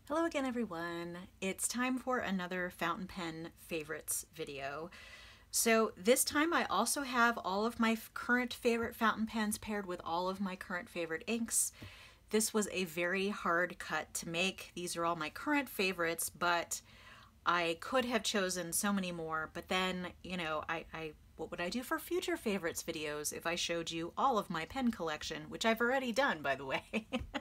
Hello again, everyone. It's time for another fountain pen favorites video. So this time I also have all of my current favorite fountain pens paired with all of my current favorite inks. This was a very hard cut to make. These are all my current favorites, but I could have chosen so many more, but then, what would I do for future favorites videos if I showed you all of my pen collection, which I've already done, by the way.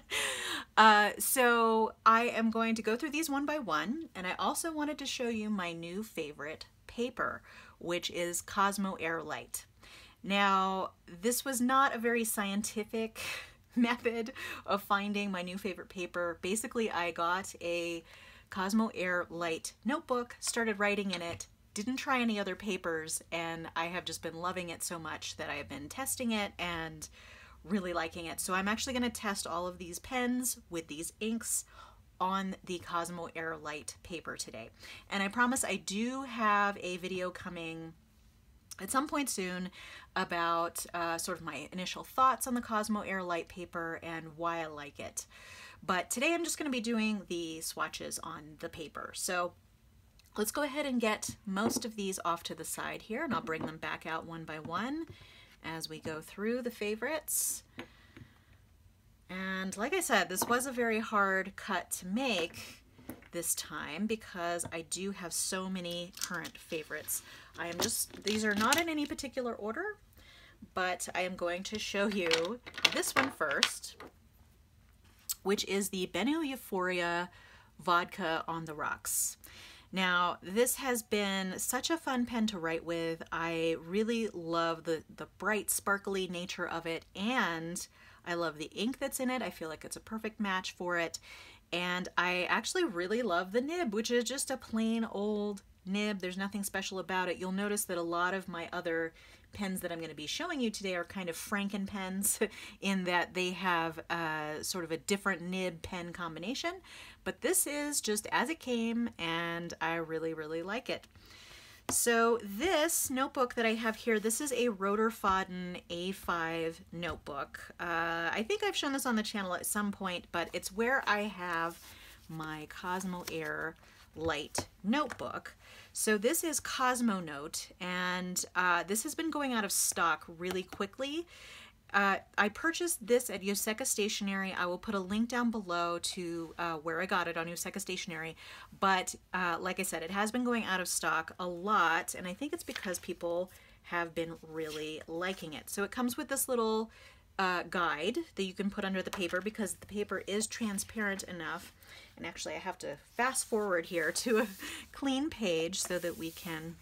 So I am going to go through these one by one, and I also wanted to show you my new favorite paper, which is Cosmo Air Light. Now, this was not a very scientific method of finding my new favorite paper. Basically, I got a Cosmo Air Light notebook, started writing in it, didn't try any other papers, and I have just been loving it so much that I have been testing it and really liking it. So I'm actually going to test all of these pens with these inks on the Cosmo Air Light paper today. And I promise I do have a video coming at some point soon about sort of my initial thoughts on the Cosmo Air Light paper and why I like it. But today I'm just going to be doing the swatches on the paper. So let's go ahead and get most of these off to the side here, and I'll bring them back out one by one as we go through the favorites. And like I said, this was a very hard cut to make this time because I do have so many current favorites. These are not in any particular order, but I am going to show you this one first, which is the Benu Euphoria Vodka on the Rocks. Now, this has been such a fun pen to write with. I really love the bright, sparkly nature of it, and I love the ink that's in it. I feel like it's a perfect match for it. And I actually really love the nib, which is just a plain old nib. There's nothing special about it. You'll notice that a lot of my other pens that I'm going to be showing you today are kind of Franken pens in that they have sort of a different nib pen combination, but this is just as it came, and I really, really like it. So this notebook that I have here, this is a Roter-Faden A5 notebook. I think I've shown this on the channel at some point, but it's where I have my Cosmo Air Light notebook. So this is Cosmo Note, and this has been going out of stock really quickly. I purchased this at Yoseka Stationery. I will put a link down below to where I got it on Yoseka Stationery. But like I said, it has been going out of stock a lot, and I think it's because people have been really liking it. So it comes with this little guide that you can put under the paper because the paper is transparent enough. And actually I have to fast forward here to a clean page so that we can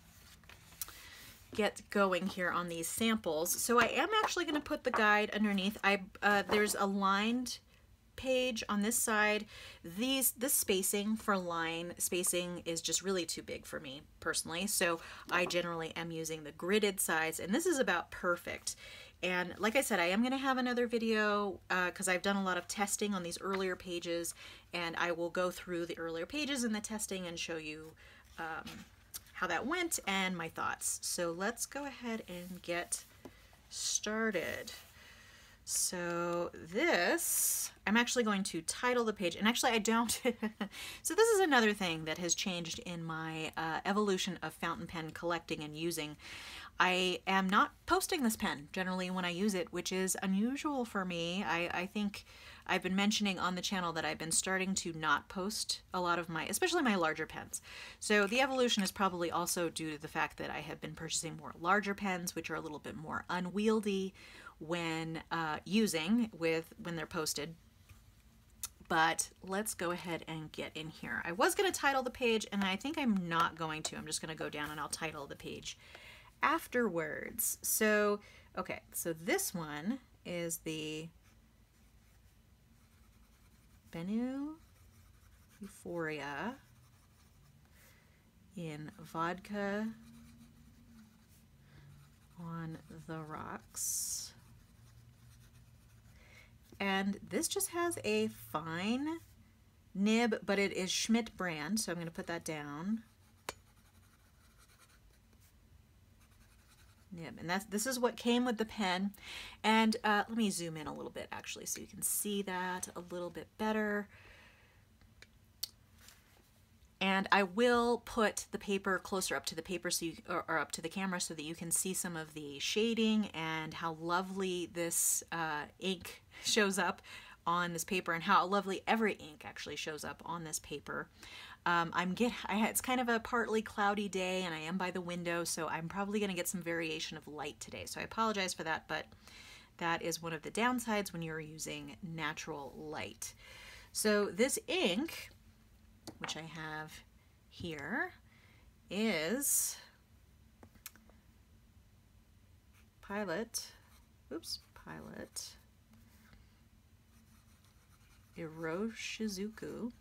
get going here on these samples. So I am actually going to put the guide underneath. There's a lined page on this side. This spacing for line spacing is just really too big for me personally, so I generally am using the gridded size, and this is about perfect. And like I said, I am going to have another video because I've done a lot of testing on these earlier pages, and I will go through the earlier pages in the testing and show you how that went and my thoughts. So let's go ahead and get started. So this, I'm actually going to title the page, and actually I don't. So this is another thing that has changed in my evolution of fountain pen collecting and using. I am not posting this pen generally when I use it, which is unusual for me. I think I've been mentioning on the channel that I've been starting to not post a lot of my, especially my larger pens. So the evolution is probably also due to the fact that I have been purchasing more larger pens, which are a little bit more unwieldy when when they're posted. But let's go ahead and get in here. I was going to title the page, and I think I'm not going to. I'm just going to go down and I'll title the page afterwards. So, okay, so this one is the Benu Euphoria in Vodka on the Rocks. And this just has a fine nib, but it is Schmidt brand, so I'm going to put that down. Nib, and this is what came with the pen. And let me zoom in a little bit actually so you can see that a little bit better. And I will put the paper closer up to the paper so you, or up to the camera so that you can see some of the shading and how lovely this ink shows up on this paper, and how lovely every ink actually shows up on this paper. It's kind of a partly cloudy day and I am by the window, so I'm probably going to get some variation of light today. So I apologize for that, but that is one of the downsides when you're using natural light. So this ink, which I have here, is Pilot Iroshizuku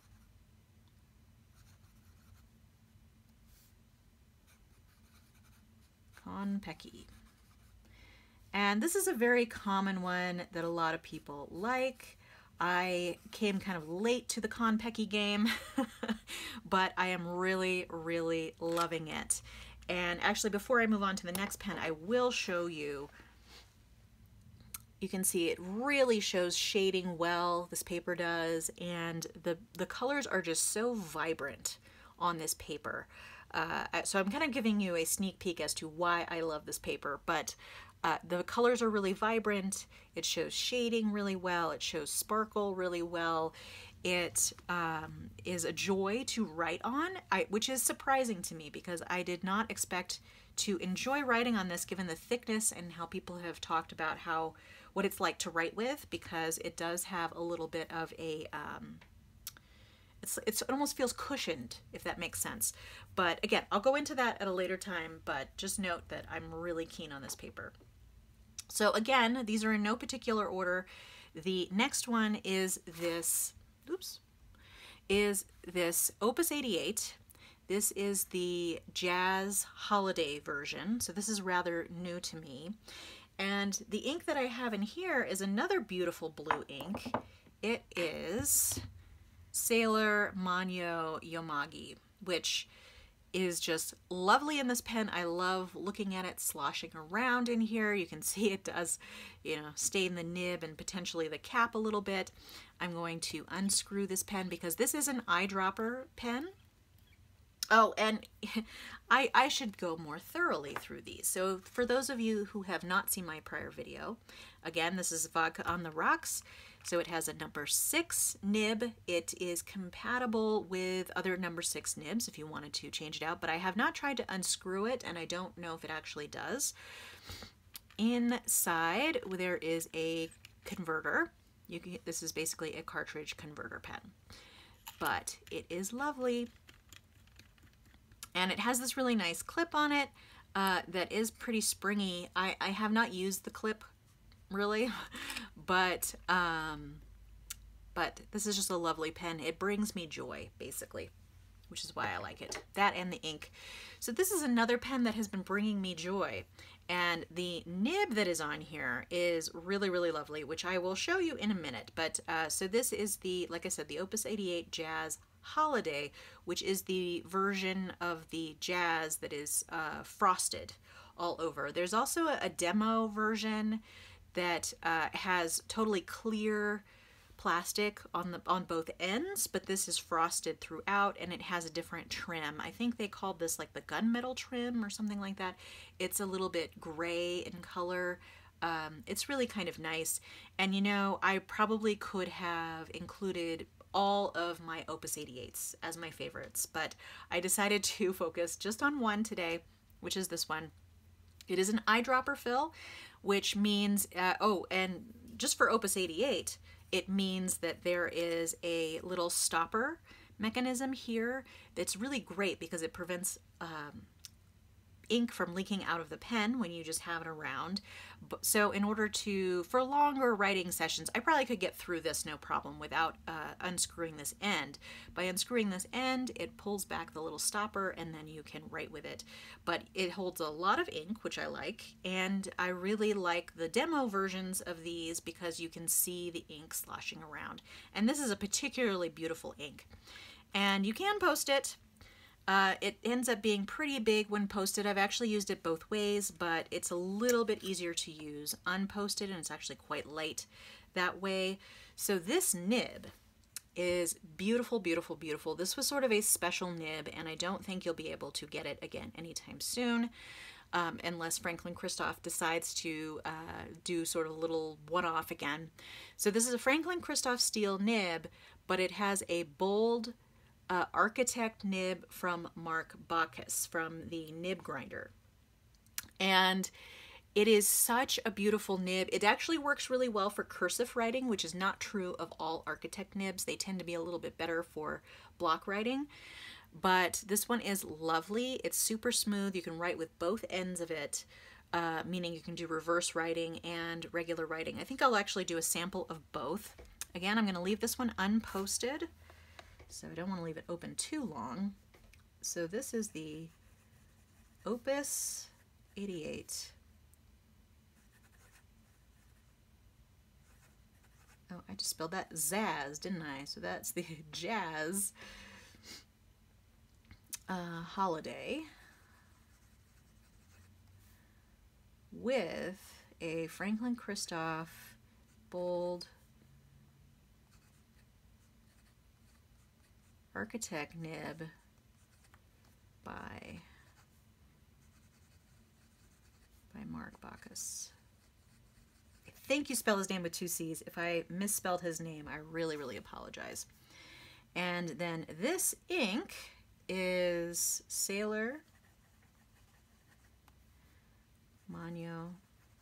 Konpeki. And this is a very common one that a lot of people like. I came kind of late to the Konpeki game, but I am really, really loving it. And actually, before I move on to the next pen, I will show you. You can see it really shows shading well, this paper does, and the colors are just so vibrant on this paper. So I'm kind of giving you a sneak peek as to why I love this paper, but the colors are really vibrant. It shows shading really well. It shows sparkle really well. It is a joy to write on, which is surprising to me because I did not expect to enjoy writing on this given the thickness and how people have talked about what it's like to write with, because it does have a little bit of a it almost feels cushioned, if that makes sense. But again, I'll go into that at a later time, but just note that I'm really keen on this paper. So again, these are in no particular order. The next one is this, Opus 88. This is the Jazz Holiday version. So this is rather new to me. And the ink that I have in here is another beautiful blue ink. It is Sailor Manyo Yomagi, which is just lovely in this pen. I love looking at it sloshing around in here. You can see it does, stain the nib and potentially the cap a little bit. I'm going to unscrew this pen because this is an eyedropper pen. Oh, and I should go more thoroughly through these. So for those of you who have not seen my prior video, again, this is Vodka on the Rocks. So it has a number 6 nib. It is compatible with other number 6 nibs if you wanted to change it out, but I have not tried to unscrew it and I don't know if it actually does. Inside there is a converter. This is basically a cartridge converter pen, but it is lovely. And it has this really nice clip on it that is pretty springy. I have not used the clip really, but this is just a lovely pen. It brings me joy, basically, which is why I like it. That and the ink. So this is another pen that has been bringing me joy. And the nib that is on here is really, really lovely, which I will show you in a minute. But so this is like I said, the Opus 88 Jazz Holiday, which is the version of the Jazz that is frosted all over. There's also a demo version that has totally clear plastic on both ends, but this is frosted throughout and it has a different trim. I think they called this like the gunmetal trim or something like that. It's a little bit gray in color. It's really kind of nice. And I probably could have included all of my Opus 88s as my favorites, but I decided to focus just on one today, which is this one. It is an eyedropper fill, which means, and just for Opus 88, it means that there is a little stopper mechanism here that's really great because it prevents ink from leaking out of the pen when you just have it around. So in order for longer writing sessions, I probably could get through this no problem without unscrewing this end. By unscrewing this end, it pulls back the little stopper and then you can write with it. But it holds a lot of ink, which I like, and I really like the demo versions of these because you can see the ink sloshing around. And this is a particularly beautiful ink. And you can post it. It ends up being pretty big when posted. I've actually used it both ways, but it's a little bit easier to use unposted, and it's actually quite light that way. So this nib is beautiful, beautiful, beautiful. This was sort of a special nib, and I don't think you'll be able to get it again anytime soon, unless Franklin Christoph decides to do sort of a little one-off again. So this is a Franklin Christoph steel nib, but it has a bold Architect nib from Mark Bacchus from the Nib Grinder. And it is such a beautiful nib. It actually works really well for cursive writing, which is not true of all Architect nibs. They tend to be a little bit better for block writing. But this one is lovely. It's super smooth. You can write with both ends of it, meaning you can do reverse writing and regular writing. I think I'll actually do a sample of both. Again, I'm going to leave this one unposted, so I don't want to leave it open too long. So this is the Opus 88. Oh, I just spelled that Zaz, didn't I? So that's the Jazz Holiday with a Franklin Christoph bold Architect nib by Mark Bacchus. I think you spell his name with 2 C's. If I misspelled his name, I really, really apologize. And then this ink is Sailor Manyo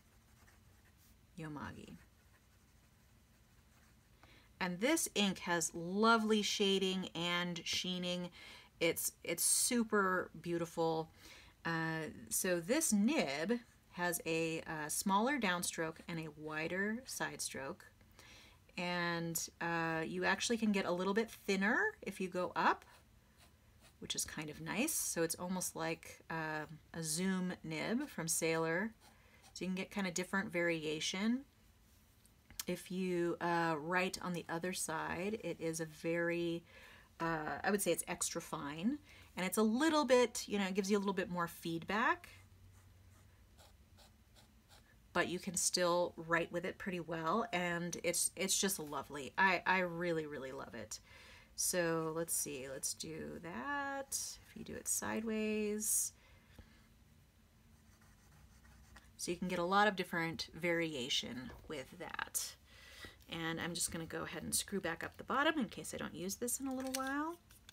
Yomagi. And this ink has lovely shading and sheening. It's super beautiful. So this nib has a smaller downstroke and a wider side stroke. And you actually can get a little bit thinner if you go up, which is kind of nice. So it's almost like a zoom nib from Sailor. So you can get kind of different variation. If you write on the other side, it is a very, I would say it's extra fine. And it's a little bit, you know, it gives you a little bit more feedback. But you can still write with it pretty well. And it's just lovely. I really, really love it. So let's see, let's do that. If you do it sideways. So you can get a lot of different variation with that. And I'm just going to go ahead and screw back up the bottom in case I don't use this in a little while.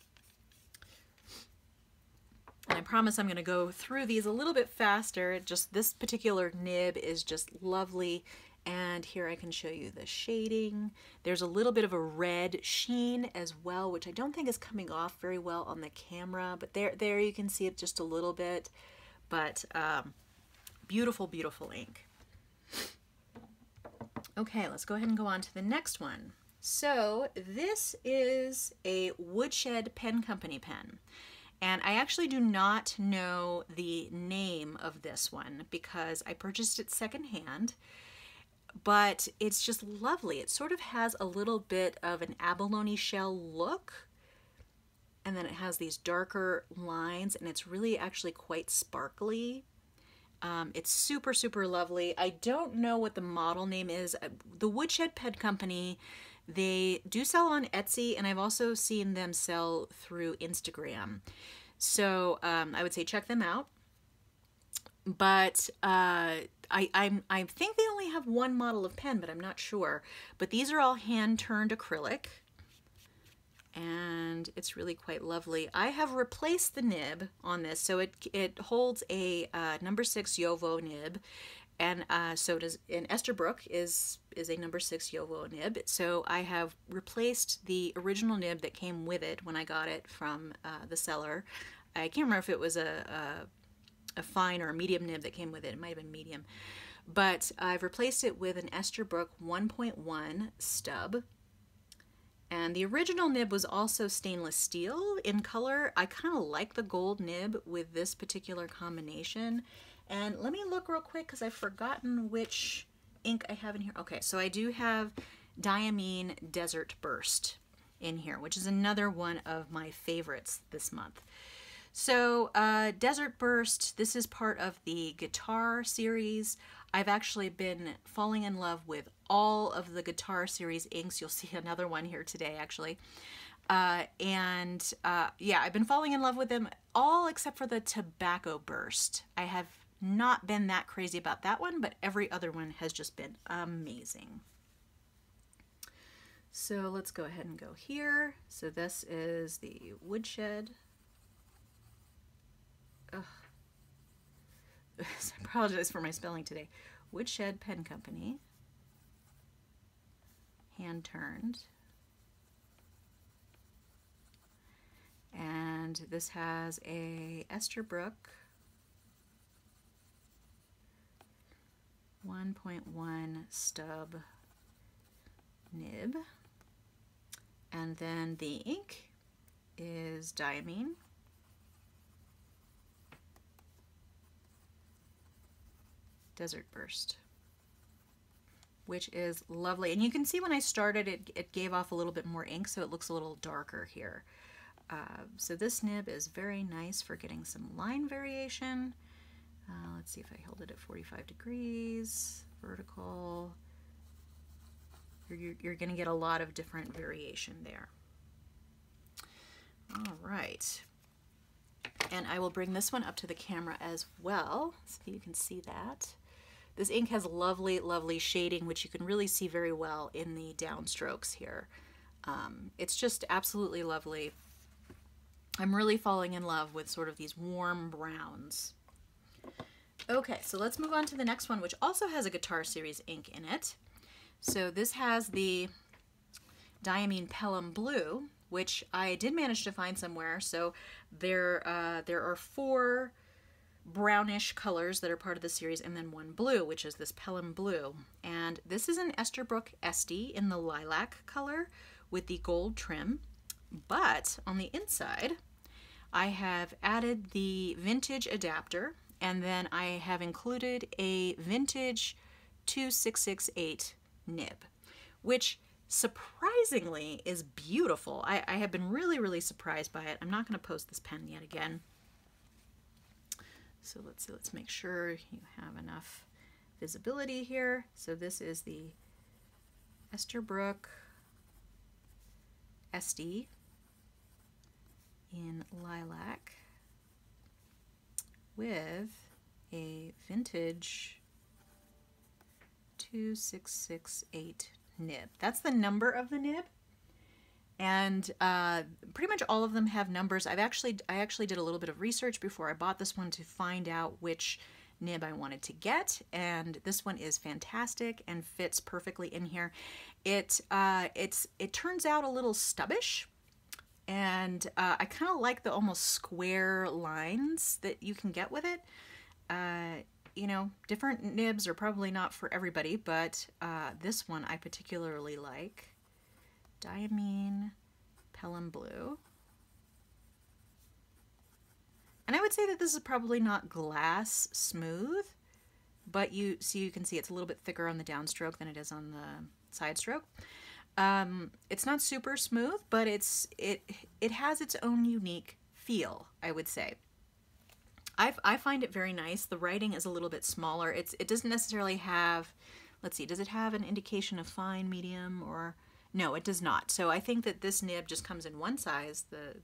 And I promise I'm going to go through these a little bit faster. Just this particular nib is just lovely. And here I can show you the shading. There's a little bit of a red sheen as well, which I don't think is coming off very well on the camera. But there you can see it just a little bit. But beautiful, beautiful ink. Okay, let's go ahead and go on to the next one. So this is a Woodshed Pen Company pen. And I actually do not know the name of this one because I purchased it secondhand, but it's just lovely. It sort of has a little bit of an abalone shell look, and then it has these darker lines, and it's really actually quite sparkly. It's super, super lovely. I don't know what the model name is. The Woodshed Pen Company, they do sell on Etsy, and I've also seen them sell through Instagram. So I would say check them out. But I think they only have one model of pen, but I'm not sure. But these are all hand-turned acrylic. And it's really quite lovely. I have replaced the nib on this, so it holds a number 6 JoWo nib, and so does an Esterbrook is a number 6 JoWo nib. So I have replaced the original nib that came with it when I got it from the seller. I can't remember if it was a fine or a medium nib that came with it. It might have been medium, but I've replaced it with an Esterbrook 1.1 stub. And the original nib was also stainless steel in color. I kind of like the gold nib with this particular combination. And let me look real quick because I've forgotten which ink I have in here. Okay, so I do have Diamine Desert Burst in here, which is another one of my favorites this month. So Desert Burst, this is part of the Guitar series. I've actually been falling in love with all of the Guitar Series inks. You'll see another one here today, actually. Yeah, I've been falling in love with them all except for the Tobacco Burst. I have not been that crazy about that one, but every other one has just been amazing. So let's go ahead and go here. So this is the Woodshed. Ugh. I apologize for my spelling today. Woodshed Pen Company. Hand turned. And this has a Esterbrook 1.1 stub nib. And then the ink is Diamine. Desert Burst, which is lovely. And you can see when I started it gave off a little bit more ink, so it looks a little darker here. So this nib is very nice for getting some line variation. Let's see if I hold it at 45 degrees, vertical. You're going to get a lot of different variation there. All right. And I will bring this one up to the camera as well, so you can see that. This ink has lovely, lovely shading, which you can really see very well in the downstrokes here. It's just absolutely lovely. I'm really falling in love with sort of these warm browns. Okay, so let's move on to the next one, which also has a Guitar Series ink in it. So this has the Diamine Pelham Blue, which I did manage to find somewhere. So there are 4 brownish colors that are part of the series, and then 1 blue, which is this Pelham Blue. And this is an Esterbrook Esty in the lilac color with the gold trim. But on the inside, I have added the vintage adapter, and then I have included a vintage 2668 nib, which surprisingly is beautiful. I have been really, really surprised by it. I'm not going to post this pen yet again. So let's see, let's make sure you have enough visibility here. So this is the Esterbrook Esty in lilac with a vintage 2668 nib. That's the number of the nib, and pretty much all of them have numbers. I actually did a little bit of research before I bought this one to find out which nib I wanted to get, and this one is fantastic and fits perfectly in here. It turns out a little stubbish, and I kind of like the almost square lines that you can get with it. You know, different nibs are probably not for everybody, but this one I particularly like. Diamine Pelham Blue. And I would say that this is probably not glass smooth, but you can see it's a little bit thicker on the downstroke than it is on the side stroke. It's not super smooth, but it has its own unique feel, I would say. I find it very nice. The writing is a little bit smaller. It doesn't necessarily have, let's see, does it have an indication of fine, medium, or no, it does not. So I think that this nib just comes in one size. The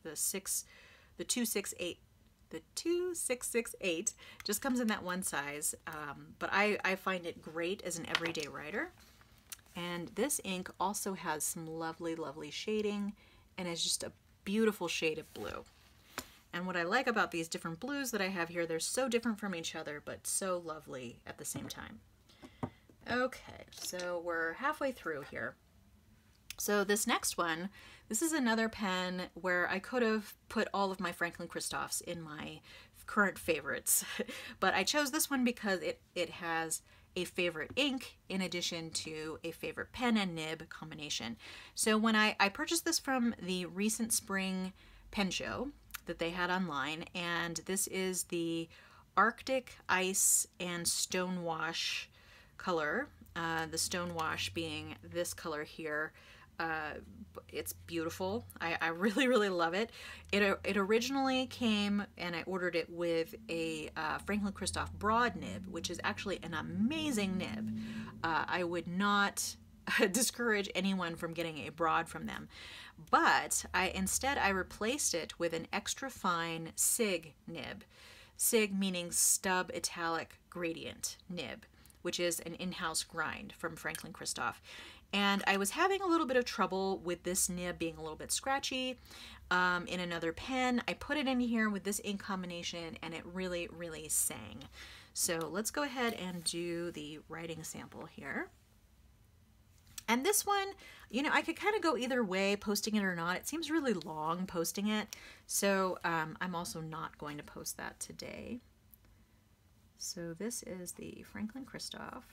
2668 just comes in that one size. But I find it great as an everyday writer. And this ink also has some lovely, lovely shading, and is just a beautiful shade of blue. And what I like about these different blues that I have here, they're so different from each other, but so lovely at the same time. Okay, so we're halfway through here. So this next one, this is another pen where I could have put all of my Franklin Christophs in my current favorites, but I chose this one because it has a favorite ink in addition to a favorite pen and nib combination. So when I purchased this from the recent spring pen show that they had online, and this is the Arctic Ice and Stonewash color, the Stonewash being this color here. it's beautiful. I really, really love it. It originally came, and I ordered it with a Franklin Christoph broad nib, which is actually an amazing nib. I would not discourage anyone from getting a broad from them, but instead I replaced it with an extra fine SIG nib. SIG meaning stub italic gradient nib, which is an in-house grind from Franklin Christoph. And I was having a little bit of trouble with this nib being a little bit scratchy. In another pen, I put it in here with this ink combination, and it really, really sang. So let's go ahead and do the writing sample here. And this one, you know, I could kind of go either way, posting it or not. It seems really long posting it, so I'm also not going to post that today. So this is the Franklin Christoph.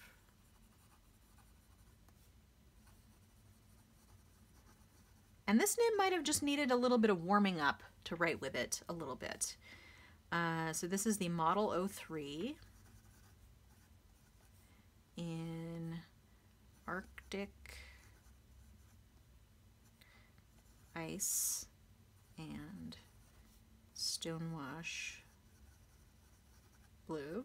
And this nib might have just needed a little bit of warming up to write with it a little bit. So this is the Model 03 in Arctic Ice and Stonewash Blue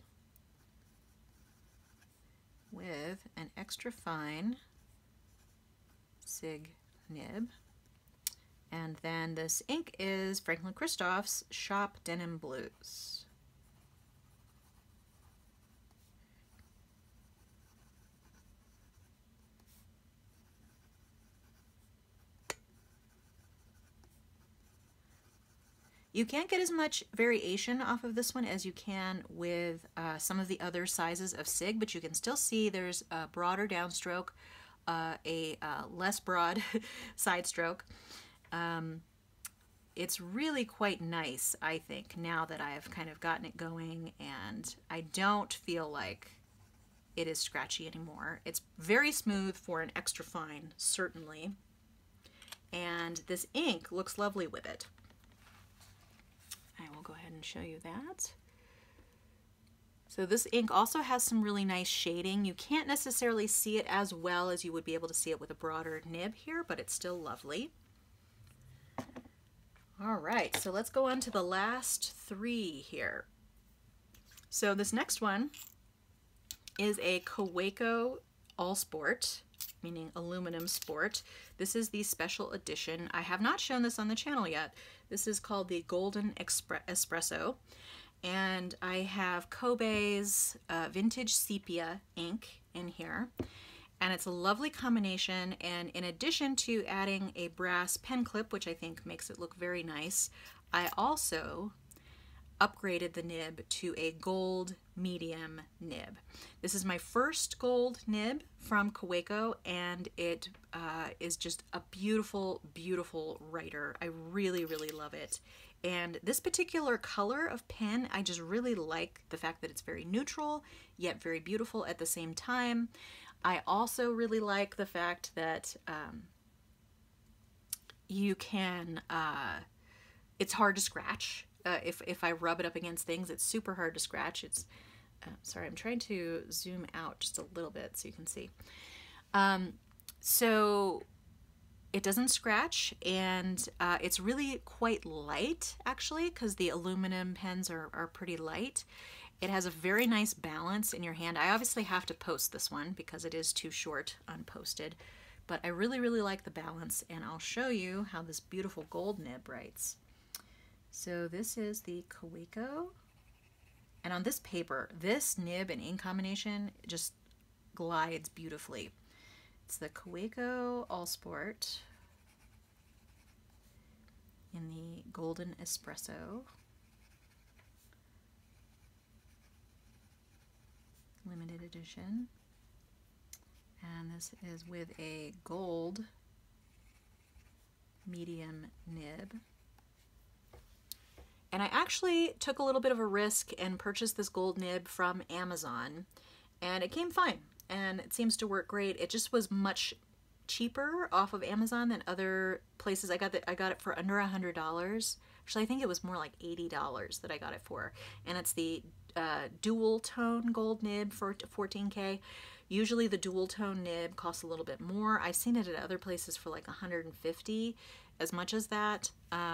with an extra fine SIG nib. And then this ink is Franklin Christoph's Shop Denim Blues. You can't get as much variation off of this one as you can with some of the other sizes of SIG, but you can still see there's a broader downstroke, a less broad side stroke. It's really quite nice, I think, now that I've kind of gotten it going, and I don't feel like it is scratchy anymore. It's very smooth for an extra fine, certainly, and this ink looks lovely with it. I will go ahead and show you that. So this ink also has some really nice shading. You can't necessarily see it as well as you would be able to see it with a broader nib here, but it's still lovely. All right, so let's go on to the last three here. So this next one is a Kaweco All Sport, meaning aluminum sport. This is the special edition. I have not shown this on the channel yet. This is called the Golden Espresso, and I have Kobe's Vintage Sepia ink in here, and it's a lovely combination. And in addition to adding a brass pen clip, which I think makes it look very nice, I also upgraded the nib to a gold medium nib. This is my first gold nib from Kaweco, and it is just a beautiful, beautiful writer. I really, really love it. And this particular color of pen, I just really like the fact that it's very neutral, yet very beautiful at the same time. I also really like the fact that you can, it's hard to scratch. If I rub it up against things, it's super hard to scratch. It's, sorry, I'm trying to zoom out just a little bit so you can see. So it doesn't scratch, and it's really quite light, actually, because the aluminum pens are pretty light. It has a very nice balance in your hand. I obviously have to post this one because it is too short unposted, but I really, really like the balance, and I'll show you how this beautiful gold nib writes. So this is the Kaweco, and on this paper, this nib and ink combination just glides beautifully. It's the Kaweco All Sport in the Golden Espresso. Limited edition. And this is with a gold medium nib. And I actually took a little bit of a risk and purchased this gold nib from Amazon, and it came fine, and it seems to work great. It just was much cheaper off of Amazon than other places. I got it for under $100. Actually, I think it was more like $80 that I got it for, and it's the dual tone gold nib for 14K. Usually the dual tone nib costs a little bit more. I've seen it at other places for like 150, as much as that.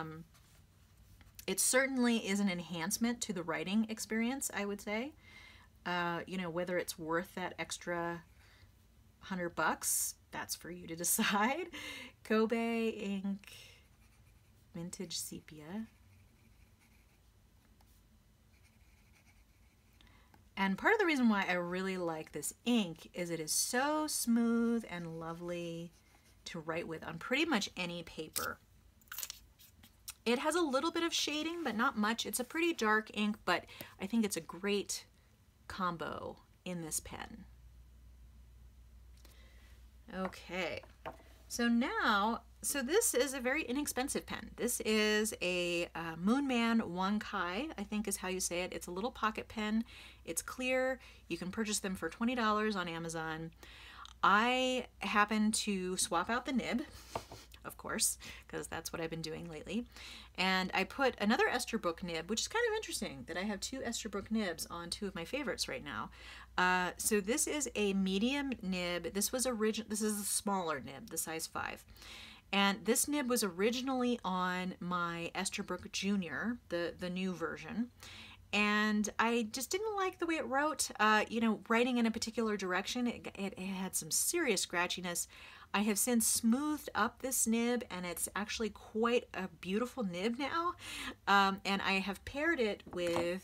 It certainly is an enhancement to the writing experience, I would say. You know, whether it's worth that extra $100, that's for you to decide. Kobe ink, vintage sepia. And part of the reason why I really like this ink is it is so smooth and lovely to write with on pretty much any paper. It has a little bit of shading, but not much. It's a pretty dark ink, but I think it's a great combo in this pen. Okay, so now, this is a very inexpensive pen. This is a Moonman Wankai, I think is how you say it. It's a little pocket pen. It's clear. You can purchase them for $20 on Amazon. I happen to swap out the nib, of course, because that's what I've been doing lately. And I put another Esterbrook nib, which is kind of interesting that I have two Esterbrook nibs on two of my favorites right now. So this is a medium nib. This is a smaller nib, the size 5. And this nib was originally on my Esterbrook Junior, the new version. And I just didn't like the way it wrote. You know, writing in a particular direction, it had some serious scratchiness. I have since smoothed up this nib, and it's actually quite a beautiful nib now. And I have paired it with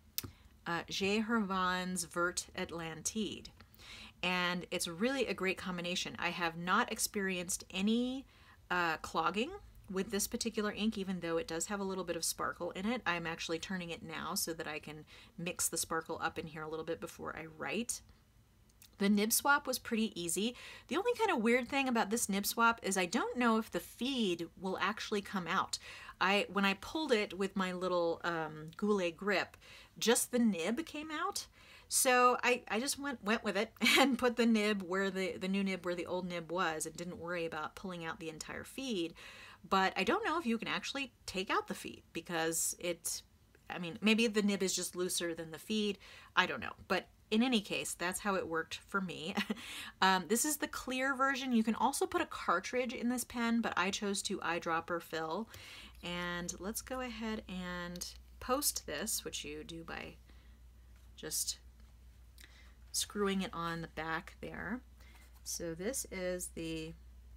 J. Hervan's Vert Atlantide. And it's really a great combination. I have not experienced any clogging with this particular ink, even though it does have a little bit of sparkle in it. I'm actually turning it now so that I can mix the sparkle up in here a little bit before I write. The nib swap was pretty easy. The only kind of weird thing about this nib swap is I don't know if the feed will actually come out. When I pulled it with my little Goulet grip, just the nib came out. So I just went with it and put the nib where the new nib where the old nib was, and didn't worry about pulling out the entire feed. But I don't know if you can actually take out the feed, because I mean, maybe the nib is just looser than the feed. I don't know. But in any case, that's how it worked for me. This is the clear version. You can also put a cartridge in this pen, but I chose to eyedropper fill. And let's go ahead and post this, which you do by just screwing it on the back there. So this is the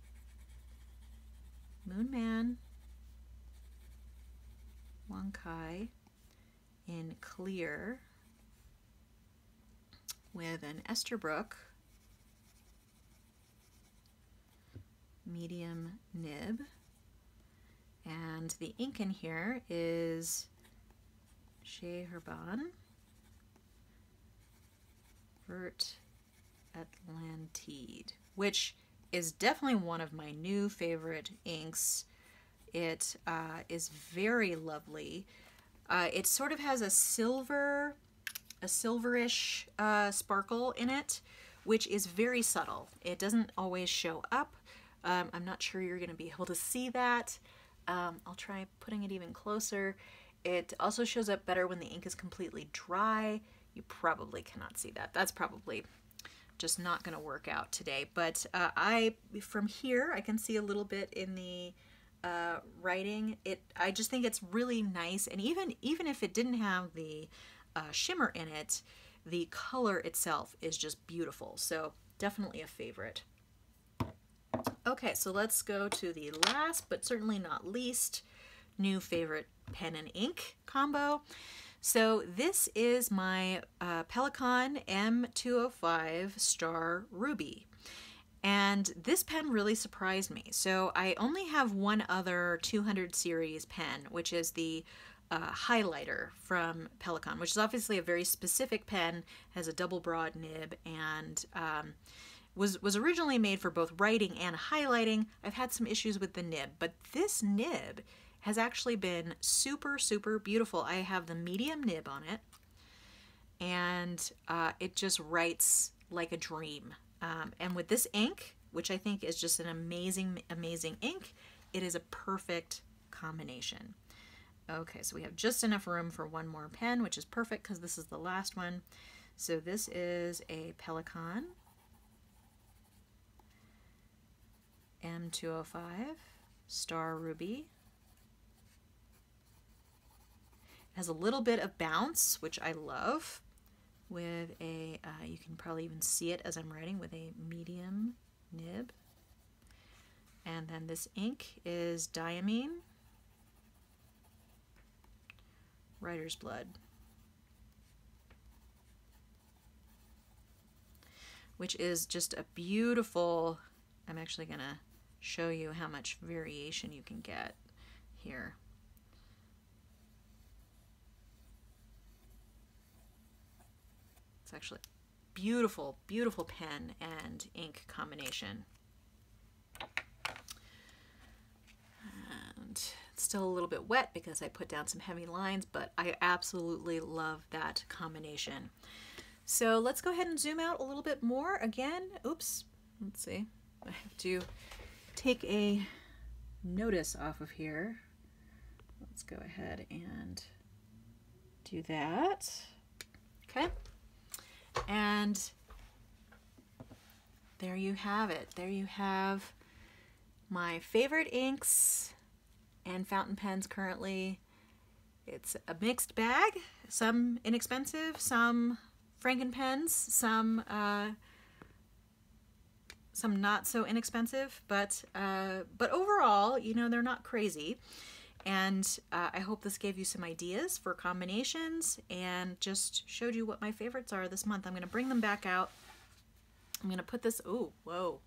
Moonman Wankai in clear with an Esterbrook medium nib. And the ink in here is J. Hervan Vert Atlantide, which is definitely one of my new favorite inks. It is very lovely. It sort of has a silverish sparkle in it, which is very subtle. It doesn't always show up. I'm not sure you're going to be able to see that. I'll try putting it even closer. It also shows up better when the ink is completely dry. You probably cannot see that. That's probably just not going to work out today. But from here, I can see a little bit in the writing. I just think it's really nice. And even if it didn't have the shimmer in it, the color itself is just beautiful. So definitely a favorite. Okay, so let's go to the last, but certainly not least, new favorite pen and ink combo. So this is my Pelikan M205 Star Ruby. And this pen really surprised me. So I only have one other 200 series pen, which is the highlighter from Pelikan, which is obviously a very specific pen, has a double broad nib, and was originally made for both writing and highlighting. I've had some issues with the nib, but this nib has actually been super, super beautiful. I have the medium nib on it, and it just writes like a dream. And with this ink, which I think is just an amazing, amazing ink, it is a perfect combination. Okay, so we have just enough room for one more pen, which is perfect because this is the last one. So this is a Pelikan M205, Star Ruby. It has a little bit of bounce, which I love, with a, you can probably even see it as I'm writing, with a medium nib. And then this ink is Diamine, Writer's Blood, which is just a beautiful, I'm actually going to show you how much variation you can get here. It's actually a beautiful, beautiful pen and ink combination. And it's still a little bit wet because I put down some heavy lines, but I absolutely love that combination. So let's go ahead and zoom out a little bit more again. Oops, let's see. I have to take a notice off of here. Let's go ahead and do that. Okay. And there you have it. There you have my favorite inks and fountain pens currently. It's a mixed bag, some inexpensive, some Frankenpens, some not so inexpensive, but overall, you know, they're not crazy. And I hope this gave you some ideas for combinations and just showed you what my favorites are this month. I'm going to bring them back out. I'm going to put this, oh, whoa.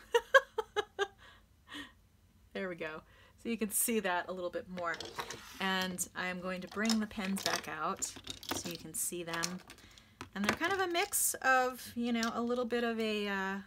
There we go. So you can see that a little bit more. And I'm going to bring the pens back out so you can see them. And they're kind of a mix of, you know, a little bit of a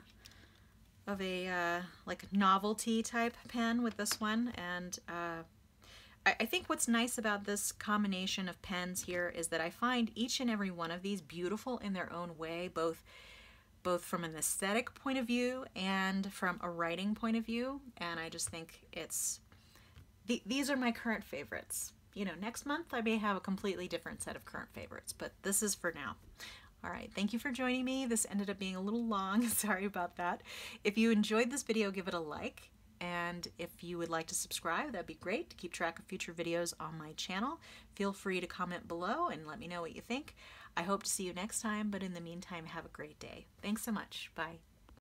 like novelty type pen with this one. And I think what's nice about this combination of pens here is that I find each and every one of these beautiful in their own way, both from an aesthetic point of view and from a writing point of view. And I just think these are my current favorites. You know, next month I may have a completely different set of current favorites, but this is for now. All right, thank you for joining me. This ended up being a little long, sorry about that. If you enjoyed this video, give it a like. And if you would like to subscribe, that'd be great to keep track of future videos on my channel. Feel free to comment below and let me know what you think. I hope to see you next time, but in the meantime, have a great day. Thanks so much. Bye.